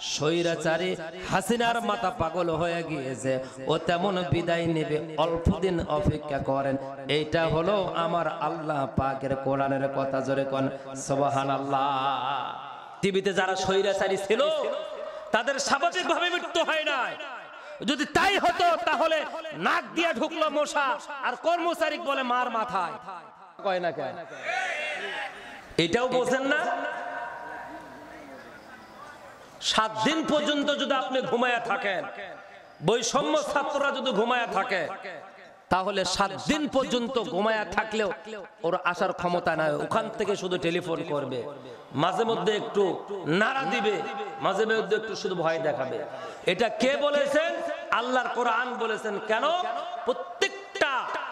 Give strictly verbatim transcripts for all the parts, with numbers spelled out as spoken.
স্বৈরাচারী হাসিনার মাথা পাগল হয়ে গিয়েছে, ও তেমন বিদায় নেবে, অল্প দিন অপেক্ষা করেন। এইটা হলো আমার আল্লাহ পাকের কোরআনের কথা। জোরে কোন সুবহানাল্লাহ। টিভিতে যারা স্বৈরাচারী ছিল তাদের স্বাভাবিকভাবে মৃত্যু হয় না। যদি তাই হতো তাহলে নাক দিয়ে ঢুকলো মশা আর কর্মচারী বলে মার মাথায়, কয় না কেন? এটাও বোঝেন না? সাত দিন পর্যন্ত যদি আপনি ঘুমায়া থাকেন, বৈষম্য ছাত্ররা যদি ঘুমায়া থাকে, তাহলে সাত দিন পর্যন্ত ঘুমায়া থাকলেও ওর আসার ক্ষমতা নাই। ওখান থেকে শুধু টেলিফোন করবে, মাঝে মধ্যে একটু নাড়া দিবে, মাঝে মধ্যে একটু শুধু ভয় দেখাবে। এটা কে বলেছেন? আল্লাহর কোরআন বলেছেন। কেন? প্রত্যেকটা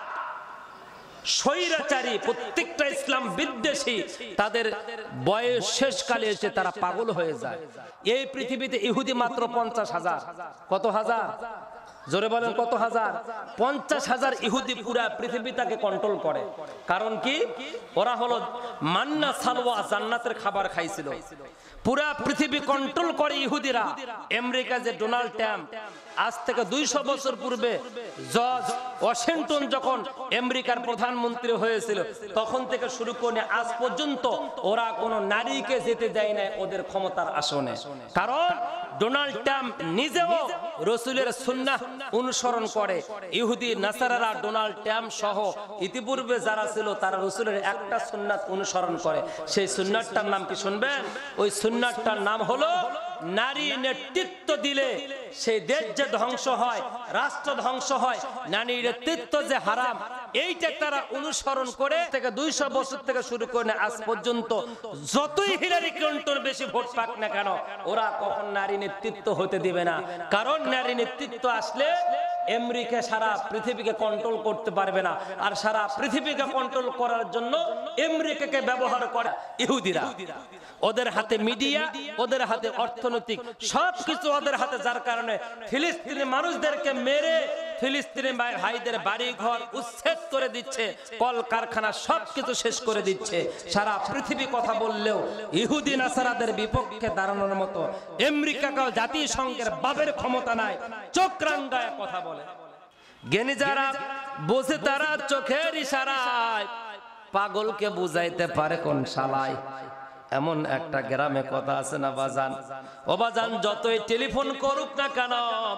স্বৈরাচারী, প্রত্যেকটা ইসলাম বিদ্বেষী তাদের বয়স শেষকালে এসে তারা পাগল হয়ে যায়। এই পৃথিবীতে ইহুদি মাত্র পঞ্চাশ হাজার। কত হাজার? জোরে বলেন কত হাজার? পঞ্চাশ হাজার ইহুদি পুরা পৃথিবীটাকে কন্ট্রোল করে। কারণ কি? ওরা হলো মান্না সালওয়া, জান্নাতের খাবার খাইছিল। পুরা পৃথিবী কন্ট্রোল করে ইহুদিরা। আমেরিকা যে ডোনাল্ড ট্রাম্প, আজ থেকে দুইশো বছর পূর্বে জর্জ ওয়াশিংটন যখন আমেরিকার প্রধানমন্ত্রী হয়েছিল, তখন থেকে শুরু করে আজ পর্যন্ত ওরা কোনো নারীকে যেতে দেয় না ওদের ক্ষমতার আসনে। কারণ ডোনাল্ড ট্রাম্প নিজেও রাসূলের সুন্নাহ অনুসরণ করে। ইহুদি নাসারারা ডোনাল্ড ট্রাম্প সহ ইতিপূর্বে যারা ছিল তারা রাসূলের একটা সুন্নাত অনুসরণ করে। সেই সুন্নাতটার নাম কি শুনবেন? ওই সুন্নাতটার নাম হলো নারী নেতৃত্ব দিলে সেই দেশ যে ধ্বংস হয়, রাষ্ট্র ধ্বংস হয়, নারী নেতৃত্ব যে হারাম, এইটা তারা অনুসরণ করে থেকে দুইশো বছর থেকে শুরু করে আজ পর্যন্ত যতই হিলারি ক্লিনটন বেশি ভোট পাক না কেন, ওরা কখন নারী নেতৃত্ব হতে দিবে না। কারণ নারী নেতৃত্ব আসলে আমেরিকা সারা পৃথিবীকে কন্ট্রোল করতে পারবে না। আর সারা পৃথিবীকে কন্ট্রোল করার জন্য আমেরিকাকে ব্যবহার করে ইহুদিরা। ওদের হাতে মিডিয়া, ওদের হাতে অর্থনৈতিক সবকিছু ওদের হাতে, যার কারণে ফিলিস্তিনি মানুষদেরকে মেরে ফিলিস্তিনি ভাইদের বাড়ি ঘর উচ্ছেদ করে দিচ্ছে, কল কারখানা সবকিছু শেষ করে দিচ্ছে। সারা পৃথিবী কথা বললেও ইহুদি নাসারাদের বিপক্ষে দাঁড়ানোর মতো আমেরিকা জাতিসংঘের বাবের ক্ষমতা নাই। চোখ রাঙ্গায় কথা বলে। জ্ঞানী যারা বসে তারা চোখের ইশারায় পাগলকে বুঝাইতে পারে কোন শালায়। এমন একটা গ্রামে কথা আছে না বাজান, ও বাজান, যতই টেলিফোন করুক না কেন,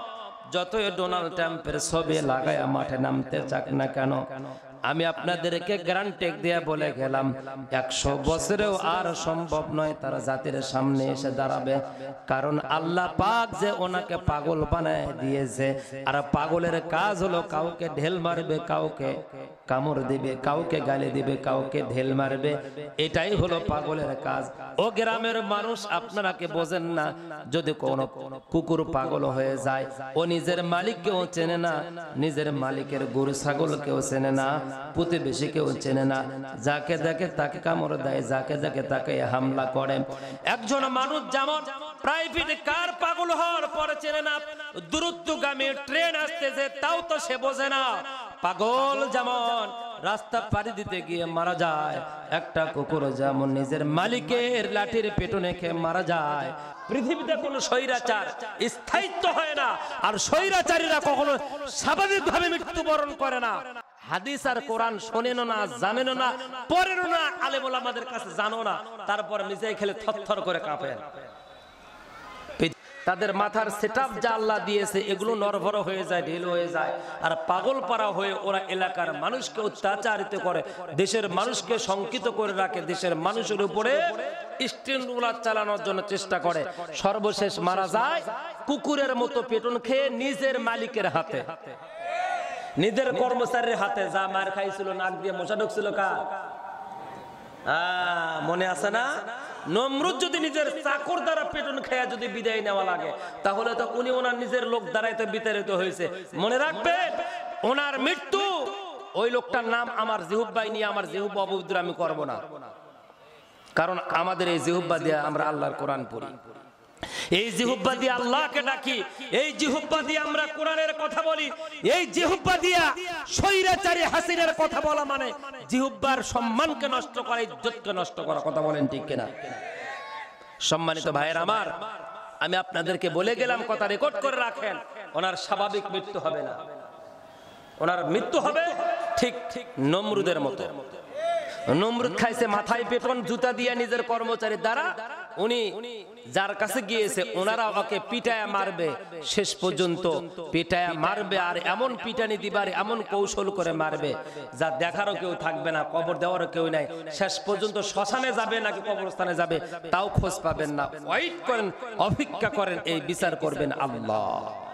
যতই ডোনাল্ড ট্রাম্পের ছবি লাগায় মাঠে নামতে চাক না কেন, আমি আপনাদেরকে গ্যারান্টি দিয়ে বলে গেলাম একশো বছরেও আর সম্ভব নয় তারা জাতির সামনে এসে দাঁড়াবে। কারণ আল্লাহ পাক যে ওনাকে পাগল বানায় দিয়েছে। আর পাগলের কাজ হলো কাউকে ঢেল মারবে, কাউকে কামড় দিবে, কাউকে গালি দিবে, কাউকে ঢেল মারবে। এটাই হলো পাগলের কাজ। ও গ্রামের মানুষ, আপনারা কি বোঝেন না? যদি কোনো কুকুর পাগল হয়ে যায়, ও নিজের মালিককেও চেনে না, নিজের মালিকের গরু ছাগলকেও চেনে না, প্রতিবেশীকেও চেনে না, যাকে দেখে তাকে কামড় দেয়, যাকে দেখে তাকে হামলা করে। একজন মানুষ যেমন প্রাইভেট কার পাগল হওয়ার পরে চেনে না, দ্রুতগামী ট্রেন আসতেছে তাও তো সে বোঝে না। পাগল যেমন রাস্তা পাড়ি দিতে গিয়ে মারা যায়, একটা কুকুর যেমন নিজের মালিকের লাঠির পেটনে খেয়ে মারা যায়। পৃথিবীতে কোনো স্বৈরাচার স্থায়িত্ব হয় না, আর স্বৈরাচারীরা কখনো স্বাভাবিকভাবে মৃত্যুবরণ করে না। হাদিস আর কোরআন শোনেনো না, জানেনো না, পড়েনো না, আলেম ওলামাদের কাছে জানো না, তারপর নিজেই খেলে থরথর করে কাঁপেন। তাদের মাথার সেটআপ যা আল্লাহ দিয়েছে এগুলো নরভর হয়ে যায়, ঢিল হয়ে যায়। আর পাগল পাড়া হয়ে ওরা এলাকার মানুষকে অত্যাচারিত করে, দেশের মানুষকে শঙ্কিত করে রাখে, দেশের মানুষের উপরে স্টিমুলার চালানোর জন্য চেষ্টা করে। সর্বশেষ মারা যায় কুকুরের মতো পেটন খেয়ে নিজের মালিকের হাতে, নিজের কর্মচারীর হাতে। যা মার খাইছিল, নাক দিয়ে মশা ঢুকছিল কার? আহ মনে আছে না? নমরুদ যদি নিজের চাকর দ্বারা পেটন খেয়া যদি বিদায় নেওয়া লাগে, তাহলে তো উনি ওনার নিজের লোক দ্বারাই তো বিতাড়িত হয়েছে। মনে রাখবেন, ওনার মৃত্যু, ওই লোকটার নাম আমার জিহুব্বাই নিয়ে আমার জিহুব্বা অপবিত্র আমি করব না। কারণ আমাদের এই জিহুব্বা দিয়ে আমরা আল্লাহর কোরআন পড়ি, এই জিহুব্বা দিয়ে আল্লাহকে ডাকি, এই জিহুব্বা দিয়ে আমরা কোরআনের কথা বলি। এই জিহুব্বা দিয়া স্বৈরাচারী হাসিনার কথা বলা মানে জিহুব্বার সম্মানকে নষ্ট করা, ইজ্জতকে নষ্ট করা। কথা বলেন ঠিক কিনা? সম্মানিত ভাইয়ের আমার, আমি আপনাদেরকে বলে গেলাম, কথা রেকর্ড করে রাখেন, ওনার স্বাভাবিক মৃত্যু হবে না, ওনার মৃত্যু হবে ঠিক ঠিক নমরুদের মতো। নমরুদ খাইছে মাথায় পেটন জুতা দিয়ে নিজের কর্মচারীর দ্বারা, উনি যার কাছে গিয়েছে ওনারা ওকে পিটায়া মারবে, শেষ পর্যন্ত পিটায়া মারবে, আর এমন পিটানি দিবার এমন কৌশল করে মারবে যা দেখারও কেউ থাকবে না, কবর দেওয়ারও কেউ নাই। শেষ পর্যন্ত শ্মশানে যাবে নাকি কবরস্থানে যাবে তাও খোঁজ পাবেন না। ওয়েট করেন, অপেক্ষা করেন, এই বিচার করবেন আল্লাহ।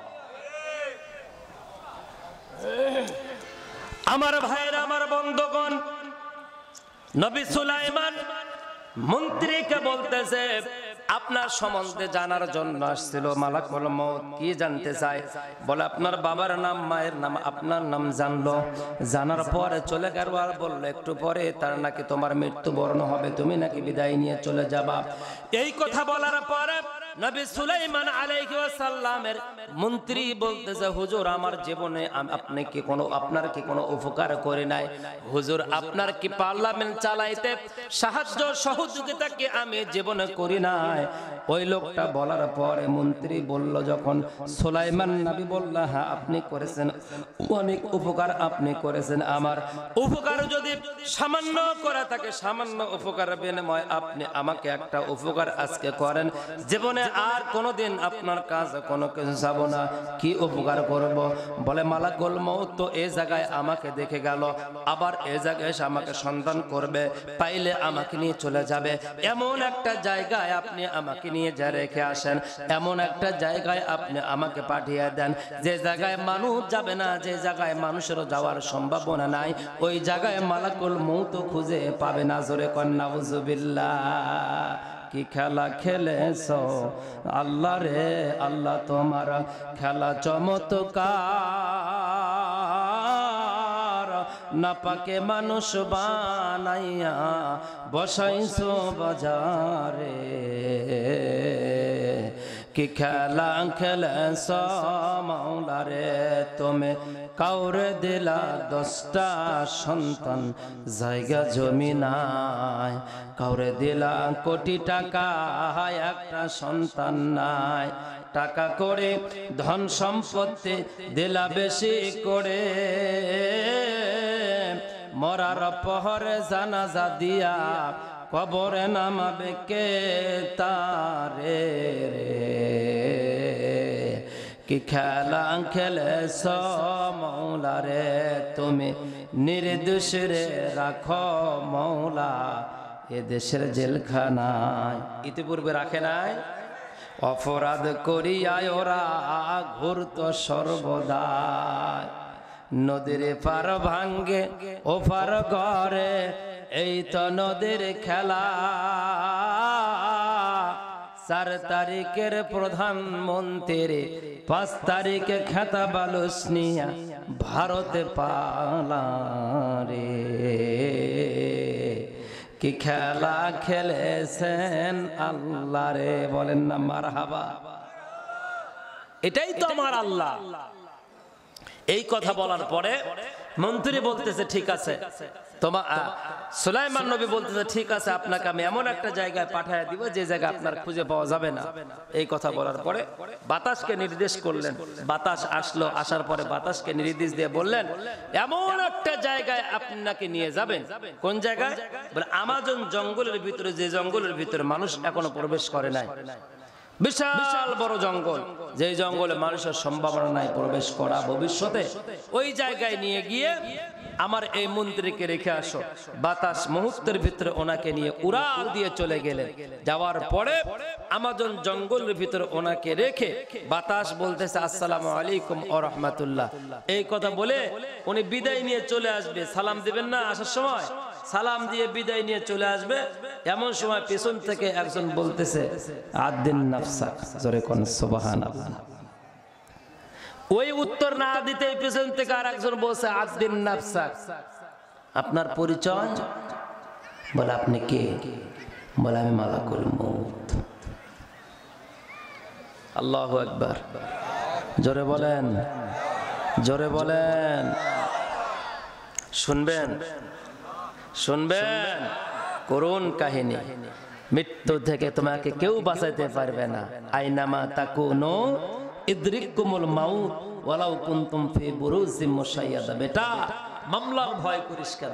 আমার ভাইয়েরা, আমার বন্ধুগণ, নবী সুলাইমান মন্ত্রীকে বলতেছে আপনার সম্বন্ধে জানার জন্য আসছিল মালাকুল মউত। কি জানতে চায়? বলে আপনার বাবার নাম, মায়ের নাম, আপনার নাম জানলো। জানার পরে চলে গেল, আর বললো একটু পরে তার নাকি তোমার মৃত্যুবরণ হবে, তুমি নাকি বিদায় নিয়ে চলে যাবা। এই কথা বলার পরে নবী সুলাইমান আলাইহিস সালামের মন্ত্রী বলতেছে হুজুর আমার জীবনে আপনি কি কোনো আপনার কি কোনো উপকার করে নাই? হুজুর আপনার কি পার্লামেন্ট চালাইতে সাহায্য সহযোগিতা কি আমি জীবনে করি নাই? ওই লোকটা বলার পরে মন্ত্রী বলল, যখন সুলাইমান নবী বলল হ্যাঁ আপনি করেছেন, অনেক উপকার আপনি করেছেন, আমার উপকার যদি সামান্য করে থাকে, সামান্য উপকার বিনিময় আপনি আমাকে একটা উপকার আজকে করেন, জীবনে আর কোনোদিন আপনার কাজ কোনো কিছু যাব না। কি উপকার করব? বলে মালাকুল মউত তো এই জায়গায় আমাকে দেখে গেল, আবার এই জায়গায় এসে আমাকে সন্ধান করবে, পাইলে আমাকে নিয়ে চলে যাবে। এমন একটা জায়গায় আপনি আমাকে নিয়ে যা রেখে আসেন, এমন একটা জায়গায় আপনি আমাকে পাঠিয়ে দেন যে জায়গায় মানুষ যাবে না, যে জায়গায় মানুষেরও যাওয়ার সম্ভাবনা নাই, ওই জায়গায় মালাকুল মউত খুঁজে পাবে না। জোরে কন্যা নাউজুবিল্লাহ। কি খেলা খেলেছো আল্লাহ রে আল্লাহ, তোমার খেলা চমৎকার, না পাকে মানুষ বানাইয়া বসাইছো বাজারে। কি খেলা খেলেছো মাওলা রে, তুমি কাউরে দিলা দশটা সন্তান, জায়গা জমি নাই, কাউরে দিলা কোটি টাকা, একটা সন্তান নাই, টাকা করে ধন সম্পত্তি দিলা বেশি করে, মরার পহরে জানাজা দিয়া কবরে নামাবে কে তারে রে। কি খেলা খেলেছ মৌলা রে, তুমি নির্দোষ রে রাখো মৌলা এ দেশের জেলখানায়। ইতিপূর্বে রাখে নাই? অপরাধ করিয়ায় ওরা ঘুরত সর্বদা, নদীর পার ভাঙ্গে ও পার করে, এই তো নদীর খেলা। চার তারিখের প্রধানমন্ত্রী পাঁচ তারিখে খেতা বালুস নিয়া ভারতে পালা রে। কি খেলা খেলেছেন আল্লাহ রে, বলেন না মারহাবা। এটাই তো আমার আল্লাহ। এই কথা বলার পরে মন্ত্রী বলতেছে ঠিক আছে, তোমার সুলাইমান নবী বলতেছে ঠিক আছে, আপনাকে আমি এমন একটা জায়গায় পাঠিয়ে দিব যে জায়গা আপনার খুঁজে পাওয়া যাবে না। এই কথা বলার পরে বাতাসকে নির্দেশ করলেন, বাতাস আসলো, আসার পরে বাতাসকে নির্দেশ দিয়ে বললেন এমন একটা জায়গায় আপনাকে নিয়ে যাবেন। কোন জায়গায়? বলে আমাজন জঙ্গলের ভিতরে, যে জঙ্গলের ভিতরে মানুষ এখনো প্রবেশ করে নাই, বিশাল বড় জঙ্গল, যে জঙ্গলে মানুষের সম্ভাবনা নাই প্রবেশ করা ভবিষ্যতে, ওই জায়গায় নিয়ে গিয়ে আমার এই মন্ত্রীকে রেখে আসো। বাতাস মুহূর্তের ভিতরে ওনাকে নিয়ে উড়াল দিয়ে চলে গেলেন। যাওয়ার পরে আমাজন জঙ্গলের ভিতরে ওনাকে রেখে বাতাস বলতেছে আসসালামু আলাইকুম ওয়া রাহমাতুল্লাহ। এই কথা বলে উনি বিদায় নিয়ে চলে আসবে। সালাম দিবেন না আসার সময়? সালাম দিয়ে বিদায় নিয়ে চলে আসবে। এমন সময় পেছন থেকে একজন বলতেছে আদিন নাফসাক, জোরে কোন সুবহানাল্লাহ। ওই উত্তর না দিতে পেছন থেকে আর একজন বলছে আদিন নাফসাক, আপনার পরিচয়? বলে আপনি কে? বলে আমি মালাকুল মউত। আল্লাহু আকবার, জোরে বলেন, জোরে বলেন। শুনবেন, শুনবেন করুন কাহিনী। মৃত্যু থেকে তোমাকে কেউ বাঁচাইতে পারবে না। আইনামা তাকুনু ইদরিকুমুল মাউত ওয়ালাউ কুনতুম ফি বুরুজিম মুশাইয়াদা। বেটা, মামলার ভয় করিস কেন?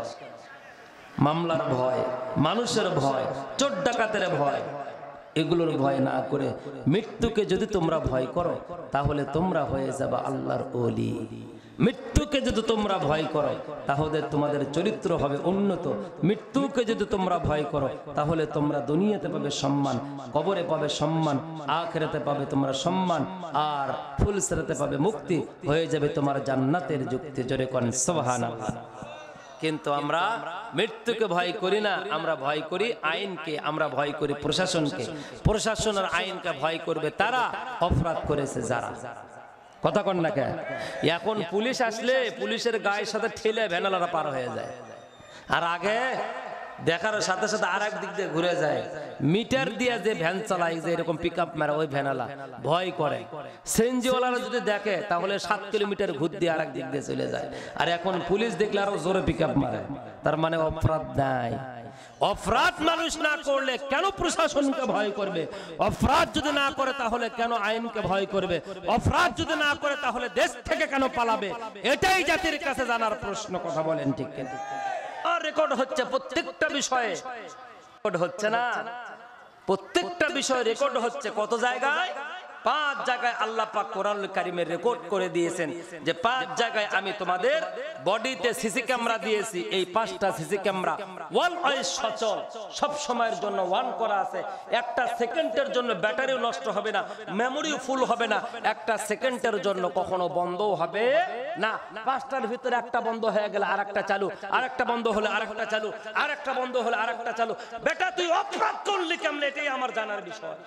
মামলার ভয়, মানুষের ভয়, চোর ডাকাতের ভয়, এগুলোর ভয় না করে মৃত্যুকে যদি তোমরা ভয় করো তাহলে তোমরা হয়ে যাবে আল্লাহর ওলি। মৃত্যুকে যদি তোমরা ভয় করো তাহলে তোমাদের চরিত্র হবে উন্নত। মৃত্যুকে যদি তোমরা ভয় করো তাহলে তোমরা দুনিয়াতে পাবে সম্মান, কবরে পাবে সম্মান, আখিরাতে পাবে তোমরা সম্মান, আর ফুলসরাতে পাবে মুক্তি, হয়ে যাবে তোমার জান্নাতের যুক্তি। জোরে করেন সুবহানাল্লাহ। কিন্তু আমরা মৃত্যুকে ভয় করি না, আমরা ভয় করি আইনকে, আমরা ভয় করি প্রশাসনকে। প্রশাসনের আইনকে ভয় করবে তারা অপরাধ করেছে যারা। কথা কন না কেন? এখন পুলিশ আসলে পুলিশের গায়ের সাথে ঠেলে ভ্যানালারা পার হয়ে যায়, আর আগে দেখার সাথে সাথে আর এক দিক দিয়ে ঘুরে যায়। মিটার দিয়ে যে ভ্যান চালায়, যে এরকম পিক আপ মারা, ওই ভ্যানালা ভয় করে। সেনজিওয়ালারা যদি দেখে তাহলে সাত কিলোমিটার ঘুর দিয়ে আর এক দিক দিয়ে চলে যায়। আর এখন পুলিশ দেখলে আরো জোরে পিক আপ মারে, তার মানে অপরাধ নাই। অপরাধ মানুষ না করলে কেন প্রশাসনকে ভয় করবে? অপরাধ যদি না করে তাহলে কেন আইনকে ভয় করবে? অপরাধ যদি না করে তাহলে দেশ থেকে কেন পালাবে? এটাই জাতির কাছে জানার প্রশ্ন। কথা বলেন ঠিক কিনা? আর রেকর্ড হচ্ছে প্রত্যেকটা বিষয়ে, রেকর্ড হচ্ছে না? প্রত্যেকটা বিষয়ে রেকর্ড হচ্ছে। কত জায়গায়? পাঁচ জায়গায় আল্লাহ পাক কোরআনুল কারীমে রেকর্ড করে দিয়েছেন যে পাঁচ জায়গায় আমি তোমাদের বডিতে সিসি ক্যামেরা দিয়েছি। এই পাঁচটা সিসি ক্যামেরা অলওয়েজ সচল, সব সময়ের জন্য অন করা আছে। একটা সেকেন্ডের জন্য ব্যাটারিও নষ্ট হবে না, মেমোরিও ফুল হবে না, একটা সেকেন্ডের জন্য কখনো বন্ধও হবে না। পাঁচটার ভিতরে একটা বন্ধ হয়ে গেলে আরেকটা চালু, আরেকটা বন্ধ হলে আরেকটা চালু, আরেকটা বন্ধ হলে আরেকটা চালু। বেটা, তুই অপরাধ করলি কেমনে? এটাই আমার জানার বিষয়।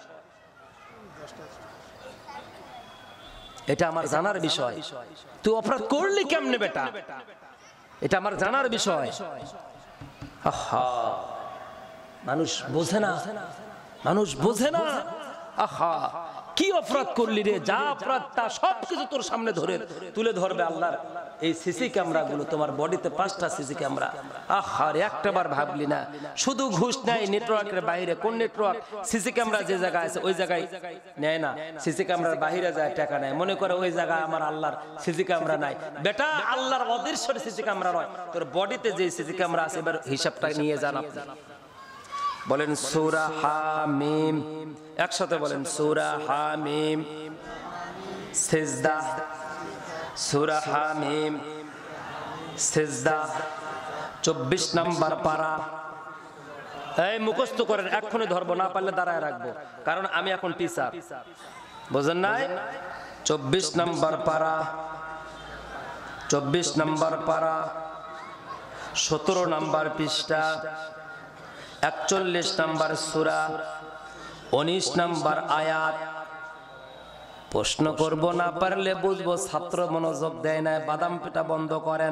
এটা আমার জানার বিষয়। তুই অপরাধ করলি কেমনে বেটা? এটা আমার জানার বিষয়। আহা, মানুষ বোঝে না, মানুষ বোঝে না। আহা, কি অপরাধ করলি রে? যা অপরাধ তা সবকিছু তোর সামনে ধরে তুলে ধরবে আল্লাহর এই সিসি ক্যামেরা গুলো। তোমার বডিতে পাঁচটা সিসি ক্যামেরা। আহা, একটা বার ভাবলি না? শুধু ঘুষ নেয় নেটওয়ার্কের বাইরে। কোন নেটওয়ার্ক? সিসি ক্যামেরা যে জায়গায় আছে ওই জায়গায় নেয় না, সিসি ক্যামেরার বাইরে যায় টাকা নেয়। মনে করে ওই জায়গায় আমার আল্লাহর সিসি ক্যামেরা নাই। বেটা, আল্লাহর অদৃশ্য সিসি ক্যামেরা নয়, তোর বডিতে যে সিসি ক্যামেরা আছে এবার হিসাবটা নিয়ে যান আপনি। বলেন সূরা হামিম, একসাথে বলেন সূরা হামিম। সিজদা, সূরা হামিম, সিজদা, চব্বিশ নম্বর পারা। এই মুখস্থ করেন, এক্ষুনি ধরবো, না পারলে দাঁড়ায় রাখবো, কারণ আমি এখন টিচার, বুঝেন নাই? চব্বিশ নম্বর পারা, চব্বিশ নম্বর পারা, সতেরো নম্বর পৃষ্ঠা, একচল্লিশ নম্বর সূরা, উনিশ নম্বর আয়াত। প্রশ্ন করব, না পারলে বুঝবো। ছাত্র মনোযোগ দেয় না, বাদাম পেটা বন্ধ করেন।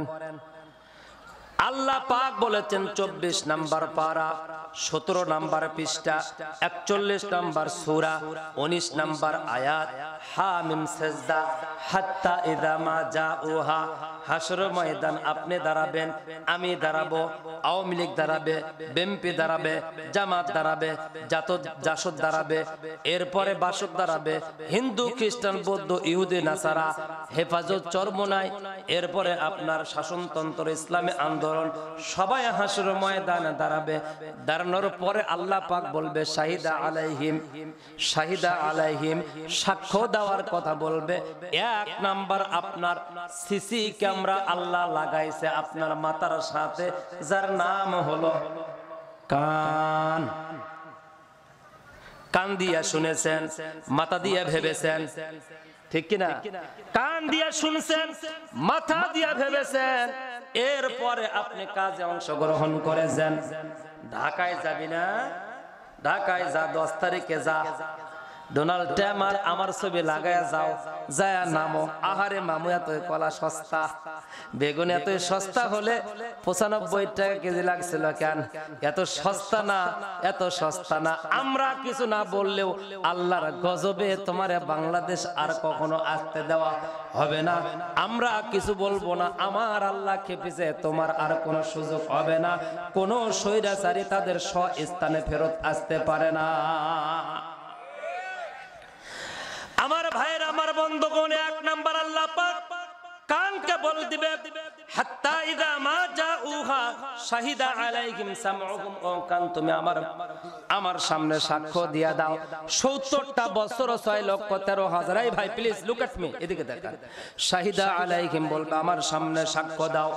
আল্লাহ পাক বলেছেন চব্বিশ নম্বর পারা, সতেরো নম্বর পৃষ্ঠা, একচল্লিশ নম্বর সূরা, উনিশ নম্বর আয়াত, হামিম সিজদা হাত্তা ইযা মা জাউহা। হাসর ময়দান আপনি দাঁড়াবেন, আমি দাঁড়াবো, আওয়ামী লীগ দাঁড়াবে, বিএনপি দাঁড়াবে, জামাত দাঁড়াবে, জাসদ দাঁড়াবে, এরপরে বাসদ দাঁড়াবে, হিন্দু খ্রিস্টান বৌদ্ধ ইহুদি নাসারা, হেফাজত চরমোনাই, এরপরে আপনার শাসনতন্ত্র ইসলামী আন্দোলন, সবাই হাসর ময়দানে দাঁড়াবে। দাঁড়ানোর পরে আল্লাহ পাক বলবে শাহিদা আলাইহিম, শাহিদা আলাইহিম, সাক্ষ্য দেওয়ার কথা বলবে। এক নাম্বার আপনার সিসি ক্যামেরা আল্লাহ লাগাইছে আপনার মাথার সাথে, যার নাম হলো কান। কান দিয়া শুনেছেন, মাথা দিয়া ভেবেছেন, ঠিক কিনা? কান দিয়া শুনছেন, মাথা দিয়া ভেবেছেন, এরপরে আপনি কাজে অংশগ্রহণ করেছেন। ঢাকায় যাবি না? ঢাকায় যা, দশ তারিখে যা, ডোনাল্ড ট্রাম্প আর আমার ছবি লাগায়া যাও, যায় নামো। আহারে মামু এত কলা সস্তা, বেগুন এত সস্তা হলে পঁচানব্বই টাকা কেজি লাগছিল কেন? এত সস্তা না, এত সস্তা না। আমরা কিছু না বললেও আল্লাহর গজবে তোমার বাংলাদেশ আর কখনো আসতে দেওয়া হবে না। আমরা কিছু বলবো না, আমার আল্লাহ খেপেছে, তোমার আর কোনো সুযোগ হবে না। কোনো স্বৈরাচারী তাদের স্বস্থানে ফেরত আসতে পারে না। আমার ভাইয়ের, আমার বন্ধুগণ, এক নাম্বার আল্লাহ পাক কানকে বল দিবে হাত্তা ইযা মা জাউহা শাহিদা আলাইহিম সামউহুম, ও কান তুমি আমার আমার সামনে সাক্ষ্য দিয়া দাও। সত্তরটা বছর ছয় লক্ষ তেরো হাজার, এই ভাই প্লিজ লুক এট মি, এদিকে দেখেন। শাহিদা আলাইহিম বলবে আমার সামনে সাক্ষ্য দাও।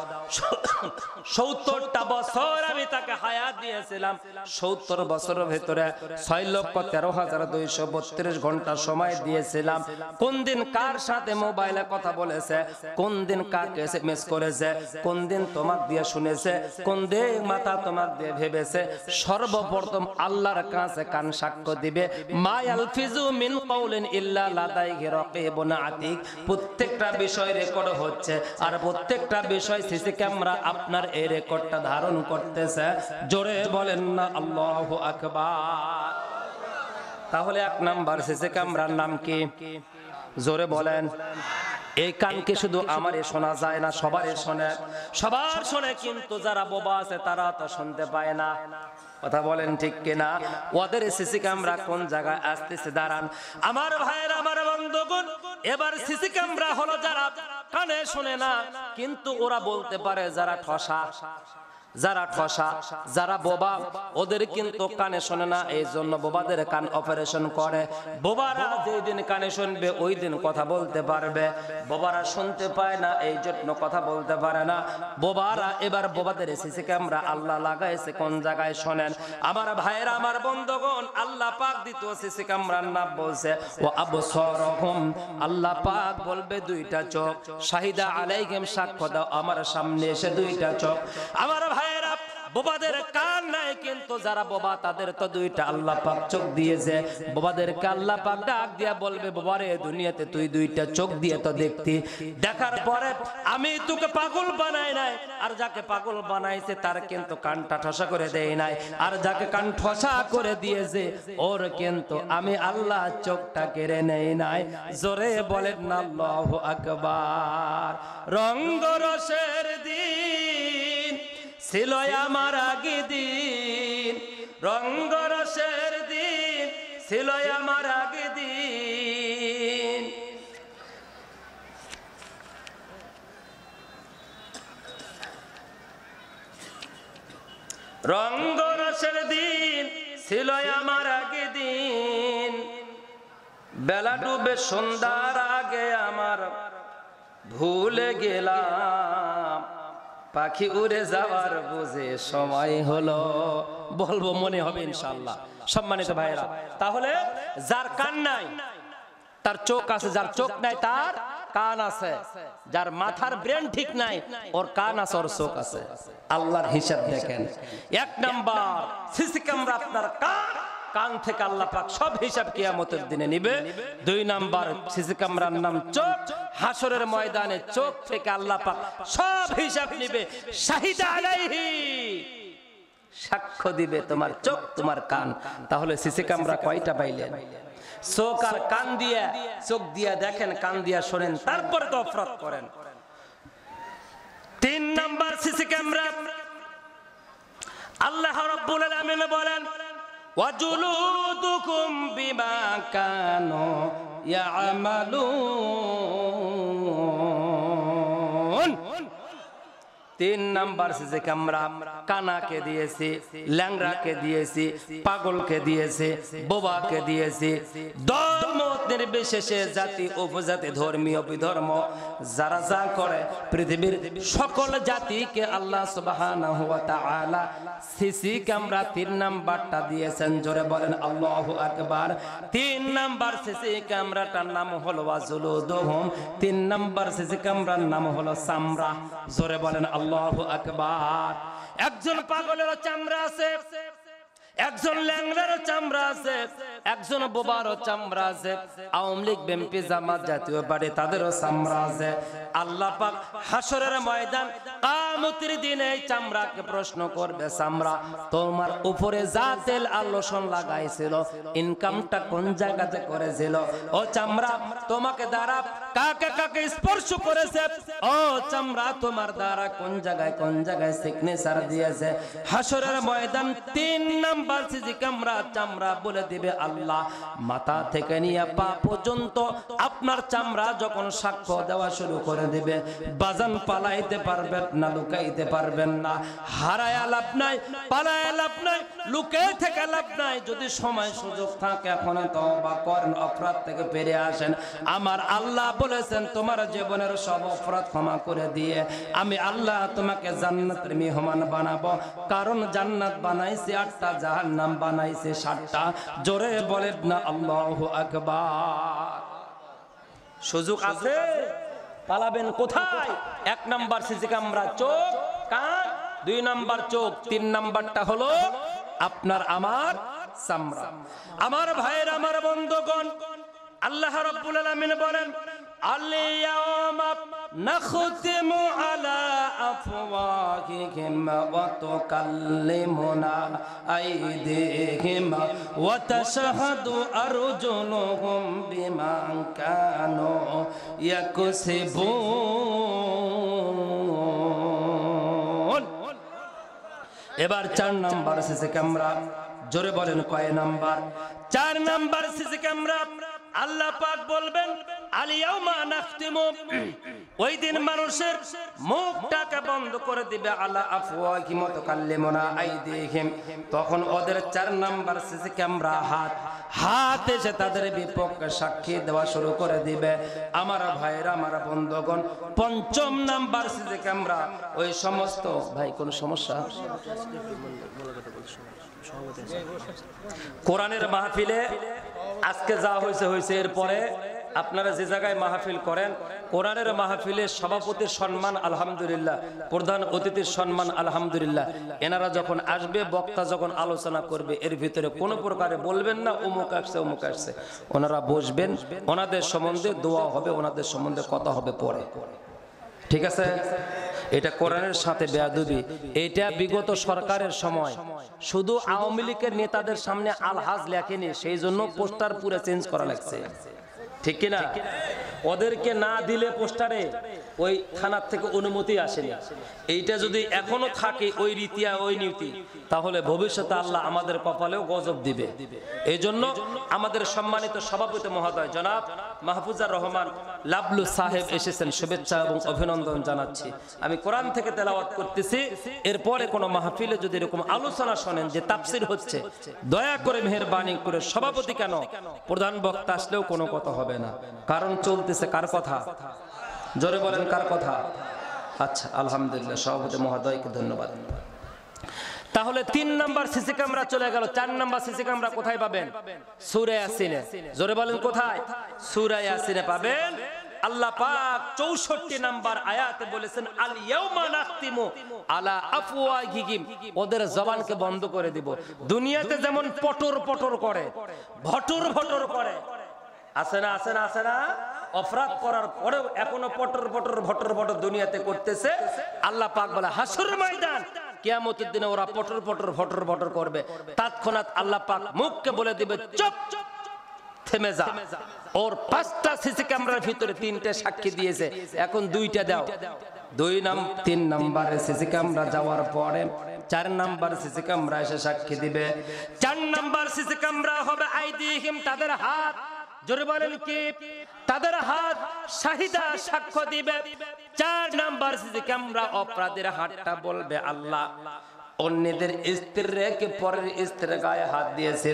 সত্তরটা বছর আমি তাকে হায়াত দিয়েছিলাম, সত্তর বছরের ভেতরে ছয় লক্ষ তেরো হাজার দুইশো বত্রিশ ঘন্টা সময় দিয়েছিলাম। কোন দিন কার সাথে মোবাইলে কথা বলেছে, কোন দিন কাকে এসএমএস করেছে, কোন দিন তোমাক দিয়ে শুনেছে, কোন দিন মাথা তোমাক দিয়ে ভেবেছে, সর্বপ্রথম আল্লাহর কাছে কান সাক্ষ্য দিবে। মা ইয়ালফিজু মিন কাউলিন ইল্লা লাদাইহি রাকিবুন আতীদ। প্রত্যেকটা বিষয় রেকর্ড হচ্ছে, আর প্রত্যেকটা বিষয় সিসি ক্যামেরা আপনার এই রেকর্ডটা ধারণ করতেছে। জোরে বলেন না আল্লাহু আকবার। তাহলে এক নাম্বার সিসি ক্যামেরার নাম কি? জোরে বলেন। এই কানকে শুধু আমারে শোনা যায় না, সবারই শোনে, সবার শোনে, কিন্তু যারা বোবা আছে তারা তো শুনতে পায় না। কথা বলেন ঠিক কিনা? ওদের সিসি ক্যামেরা কোন জায়গায় আসতেছে দাঁড়ান। আমার ভাইয়ের, আমার বন্ধুগণ, এবার সিসি ক্যামেরা হলো যারা কানে শোনে না, কিন্তু ওরা বলতে পারে যারা ঠসা, যারা ঠসা, যারা বোবা, ওদের কিন্তু কানে শোনে না, এই জন্য বোবাদের কান অপারেশন করে। বোবারা যেই দিন কানে শুনবে ওই দিন কথা বলতে পারবে। বোবারা শুনতে পায় না, এই জন্য কথা বলতে পারে না। বোবারা, এবার বোবাদের সিসি ক্যামেরা আল্লাহ লাগাইছে কোন জায়গায় শোনেন। আমার ভাইয়েরা, আমার বন্ধুগণ, আল্লাহ পাক দ্বিতীয় সিসি ক্যামেরার নাম বলছে ও আবসারহুম। আল্লাহ পাক বলবে দুইটা চোখ, শাহিদা আলাইহিম, সাক্ষ্য দাও আমার সামনে এসে দুইটা চোখ। আমার ভাইয়েরা, বোবাদের কান নাই, কিন্তু যারা বোবা তাদের তো দুইটা আল্লাহ পাক চোখ দিয়েছে। বোবাদেরকে আল্লাহ পাক ডাক দিয়া বলবে, বোবারে দুনিয়াতে তুই দুইটা চোখ দিয়ে তো দেখতি, দেখার পরে আমি তোকে পাগল বানাই নাই, আর যাকে পাগল বানাইছে তার কিন্তু কানটা ঠসা করে দেই নাই, আর যাকে কান ঠসা করে দিয়েছে ওর কিন্তু আমি আল্লাহ চোখটা কেড়ে নেই নাই। জোরে বলেন না আল্লাহু আকবার। রঙ্গরসের দিন ছিল আমার আগে দিন, রঙ্গরসের দিন ছিল আমার আগে দিন। রঙ্গরসের দিন ছিল আমার আগে দিন, বেলা ডুবে সন্ধ্যার আগে আমার ভুলে গেলাম, পাখি উড়ে যাওয়ার বুঝে সময় হলো। বলবো, মনে হবে ইনশাআল্লাহ। সম্মানিত ভাইরা, তাহলে যার কান নাই তার চোখ আছে, যার চোখ নাই তার কান আছে, যার মাথার ব্রেন ঠিক নাই ওর কান আছে, ওর চোখ আছে। আল্লাহর হিসাব দেখেন। এক নাম্বার সিসি ক্যামেরা আপনার কান, কান থেকে আল্লাহ পাক সব হিসাব কিয়ামতের দিনে নিবে। দুই নাম্বার সিসি ক্যামেরার নাম চোখ, হাসরের ময়দানে চোখ থেকে আল্লাহ পাক সব হিসাব নিবে। শাহিদা আলাইহি, সাক্ষ্য দিবে তোমার চোখ, তোমার কান। তাহলে সিসি ক্যামেরা কয়টা পাইলেন? চোখ আর কান দিয়া, চোখ দিয়া দেখেন, কান দিয়া শোনেন, তারপরে তো অপরাধ করেন। তিন নাম্বার সিসি ক্যামেরা আল্লাহ রাব্বুল আলামিন বলেন ওয়াজুলুদুকুম বিমা কানু ইয়ামালুন। তিন নাম্বার সিসি ক্যামেরা কানাকে দিয়েছি, ল্যাংড়াকে দিয়েছি, পাগলকে দিয়েছি, বোবাকে দিয়েছি। ধর্ম নির্বিশেষে, জাতি উপজাতি, ধর্মীয় বিধর্ম, যারা যা করে পৃথিবীর সকল জাতিকে আল্লাহ সুবহানাহু ওয়া তাআলা সিসি ক্যামেরা তিন নাম্বারটা দিয়েছেন। জোরে বলেন আল্লাহু আকবার। তিন নাম্বার সিসি ক্যামেরাটার নাম হলো ওয়াজুলুদুহুম। তিন নাম্বার সিসি ক্যামেরার নাম হলো চামড়া। জোরে বলেন আল্লাহু আকবার। একজন পাগলেরও চামড়া আছে, একজন ল্যাংড়ারও চামড়া আছে, একজন বোবারও চামড়া আছে, আওয়ামী লীগ বিএনপি জামাত জাতীয় পার্টি তাদেরও চামড়া আছে। আল্লাহ পাক হাসরের ময়দান কিয়ামতের দিনে এই চামড়াকে প্রশ্ন করবে, চামড়া তোমার উপরে যা তেল আর লোশন লাগাইছিল ইনকামটা কোন জায়গাতে করেছিল? ও চামড়া তোমাকে দ্বারা কাকে কাকে স্পর্শ করেছে? ও চামড়া তোমার দ্বারা কোন জায়গায় কোন জায়গায় সিগনেচার দিয়েছে? হাসরের ময়দান তিন নাম্বার সিজি ক্যামেরা চামড়া বলে দিবে, আল্লাহ মাথা থেকে নিয়ে পা পর্যন্ত আপনার চামড়া যখন সাক্ষ্য দেওয়া শুরু করে দিবে, বাজান পালাইতে পারবেন না, লুকাইতে পারবেন না। হারায়া লাভ নাই, পালায়া লাভ নাই, লুকে থেকে লাভ নাই। যদি সময় সুযোগ থাকে এখন তওবা করেন, অপরাধ থেকে ফিরে আসেন। আমার আল্লাহ বলেছেন তোমার জীবনের সব অপরাধ ক্ষমা করে দিয়ে আমি আল্লাহ তোমাকে জান্নাতের মেহমান বানাবো। কারণ জান্নাত বানাইছে আটটা, জাহান্নাম বানাইছে সাতটা। জোরে বলেন না আল্লাহু আকবার। সুযোগ আছে, পালাবেন কোথায়? এক নাম্বার সিসি ক্যামেরা চোখ কান, দুই নাম্বার চোখ, তিন নাম্বারটা হলো আপনার আমার চামড়া। আমার ভাইয়ের, আমার বন্ধুগণ, আল্লাহ রাব্বুল আলামিন বলেন আল-ইয়াওমা নাখতিমু আলা আফওয়াহিহিম ওয়া তুকাল্লিমুনা আইদিহিম ওয়া তাশহাদু আরজুলুহুম বিমা কানু ইয়াকসিবুন। এবার চার নাম্বার সিসি ক্যামেরা, জোরে বলেন কয় নাম্বার? চার নাম্বার সিসি ক্যামেরা। আল্লাহ পাক বলবেন আল-ইয়াওমা নাখতিমু, ওই দিন মানুষের মুখটাকে বন্ধ করে দিবে, আলা আফওয়াহিহিম ওয়া তুকাল্লিমুনা আইদিহিম। তখন ওদের চার নাম্বার সিসি ক্যামেরা হাত, হাত এসে তাদের বিপক্ষে সাক্ষী দেওয়া শুরু করে দিবে। আমার ভাইরা, আমার বন্ধুগণ, পঞ্চম নাম্বার সিসি ক্যামেরা ওই সমস্ত, ভাই কোন সমস্যা? কোরআনের মাহফিলে আজকে যা হয়েছে হয়েছে, এরপরে আপনারা যে জায়গায় মাহফিল করেন, কোরআনের মাহফিলে সভাপতির সম্মান আলহামদুলিল্লাহ, প্রধান অতিথির সম্মান আলহামদুলিল্লাহ। এনারা যখন আসবে, বক্তা যখন আলোচনা করবে, এর ভিতরে কোনো প্রকারে বলবেন না অমুক আসছে অমুক আসছে। ওনারা বসবেন, ওনাদের সম্বন্ধে দোয়া হবে, ওনাদের সম্বন্ধে কথা হবে পরে, ঠিক আছে? এটা কোরআনের সাথে বেয়াদবি। এটা বিগত সরকারের সময় শুধু আওয়ামী লীগের নেতাদের সামনে আলহাজ লেখেনি, সেই জন্য পোস্টার পুরো চেঞ্জ করা লাগছে, ঠিক কিনা? ওদেরকে না দিলে পোস্টারে ওই থানার থেকে অনুমতি আসেনি। এইটা যদি এখনো থাকে ওই রীতি ওই নীতি, তাহলে ভবিষ্যতে আল্লাহ আমাদের কপালেও গজব দিবে। এই জন্য আমাদের সম্মানিত সভাপতি মহোদয় জনাব মাহফুজার রহমান লাবলু সাহেব এসেছেন, শুভেচ্ছা এবং অভিনন্দন জানাচ্ছি। আমি কোরআন থেকে তেলাওয়াত করতেছি, এরপরে কোনো মাহফিলে যদি এরকম আলোচনা শোনেন যে তাফসীর হচ্ছে, দয়া করে মেহেরবানি করে, সভাপতি কেন প্রধান বক্তা আসলেও কোনো কথা হবে না, কারণ চলতেছে কার কথা? জোরে বলেন কার কথা? আচ্ছা আলহামদুলিল্লাহ, সভাপতি মহোদয়কে ধন্যবাদ। তাহলে তিন নাম্বার সিসি ক্যামেরা চলে গেল। চার নাম্বার সিসি ক্যামেরা কোথায় পাবেন? সূরা ইয়াসিনে। জোরে বলেন কোথায়? সূরা ইয়াসিনে পাবেন। আল্লাহ পাক চৌষট্টি নাম্বার আয়াতে বলেছেন আল ইয়াউমা নাখতিমু আলা আফওয়াহিহিম, ওদের জবানকে বন্ধ করে দিব। দুনিয়াতে যেমন পটর পটর করে, ভটর ভটর করে, আছে না আছে না আছে না, অপরাধ করার পরেও এখনো পটর পটর ভটর ভটর দুনিয়াতে করতেছে। আল্লাহ পাক বলে হাসরের ময়দান কিয়ামতের দিনে ওরা পটর পটর ভটর ভটর করবে। তৎক্ষণাৎ আল্লাহ পাক মুখকে বলে দিবে চুপ, থেমে যা। ওর পাঁচটা সিসি ক্যামেরার ভিতরে তিনটে সাক্ষী দিয়েছে, এখন দুইটা দাও। দুই নাম তিন নাম্বারে সিসি ক্যামেরা যাওয়ার পরে চার নাম্বার সিসি ক্যামেরা এসে সাক্ষী দিবে। চার নাম্বার সিসি ক্যামেরা হবে আইদিহিম, তাদের হাত। জোরে বলেন কি? তাদের হাত শাহিদা সাক্ষ্য দিবে। চার নাম্বার সিসি ক্যামেরা অপরাধের হাতটা বলবে আল্লাহ অন্যদের স্ত্রী রেখে পরের স্ত্রীর গায়ে হাত দিয়েছিল,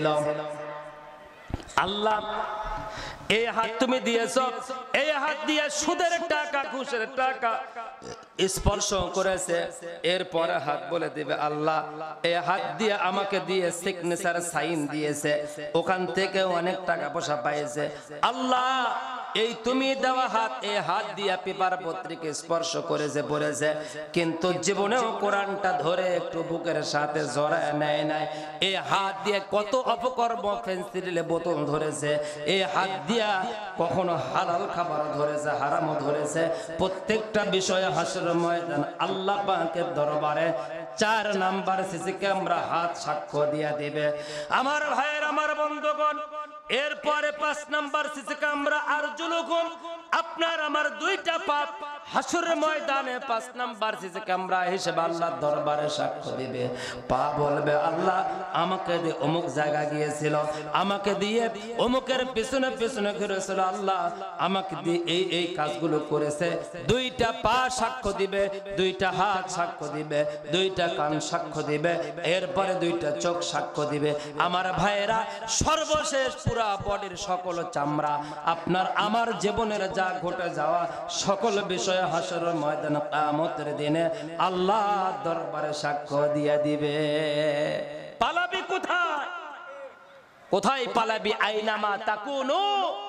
আল্লাহ এই হাত তুমি দিয়েছো, এই হাত দিয়ে সুদের টাকা ঘুষের টাকা স্পর্শ করেছে। এরপরে হাত বলে দিবে আল্লাহ এই হাত দিয়ে আমাকে দিয়ে সিগনেচার সাইন দিয়েছে, ওখান থেকে অনেক টাকা পয়সা পাইছে, আল্লাহ এই তুমি দেওয়া হাত, এই হাত দিয়া পেপার পত্রিকা স্পর্শ করেছে পড়েছে, কিন্তু জীবনেও কোরআনটা ধরে একটু বুকের সাথে জড়ায় নেয় নাই। এই হাত দিয়ে কত অপকর্ম, পেন্সিলে বোতল ধরেছে, এই হাত দিয়া কখনো হালাল খাবার ধরেছে, হারামও ধরেছে। প্রত্যেকটা বিষয়ে হাসরের ময়দান আল্লাহ পাকের দরবারে চার নাম্বার সিসি ক্যামেরা হাত সাক্ষ্য দিয়া দিবে। আমার ভাইয়ের, আমার বন্ধুগণ, এরপরে পাঁচ নাম্বার সিসি ক্যামেরা আরজুলুকুম, আপনার আমার দুইটা পাপ হাসরের ময়দানে পাঁচ নাম্বার সিসি ক্যামেরা হিসেবে আল্লাহর দরবারে সাক্ষ্য দিবে। পা বলবে, আল্লাহ আমাকে দিয়ে অমুক জায়গা গিয়েছিল, আমাকে দিয়ে অমুকের পিছনে পিছনে ঘুরেছিল, আল্লাহ আমাকে দিয়ে এই এই কাজগুলো করেছে। দুইটা পা সাক্ষ্য দিবে, দুইটা হাত সাক্ষ্য দিবে, দুইটা কান সাক্ষ্য দিবে, এরপরে দুইটা চোখ সাক্ষ্য দিবে। আমার ভাইয়েরা, সর্বশেষ পুরা বডির সকল চামড়া, আপনার আমার জীবনের যা ঘটে যাওয়া সকল বিষয় হাসরের ময়দানে কিয়ামতের দিনে আল্লাহর দরবারে সাক্ষ্য দিয়ে দিবে। পালাবি কোথায়? কোথায় পালাবি? আইনামা তাকুনু